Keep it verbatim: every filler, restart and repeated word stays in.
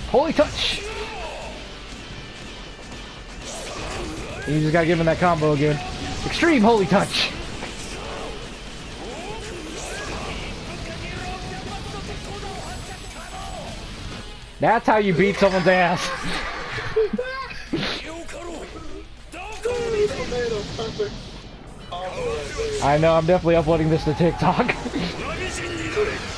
Holy touch! You just gotta give him that combo again. Extreme holy touch! That's how you beat someone's ass. I know, I'm definitely uploading this to TikTok.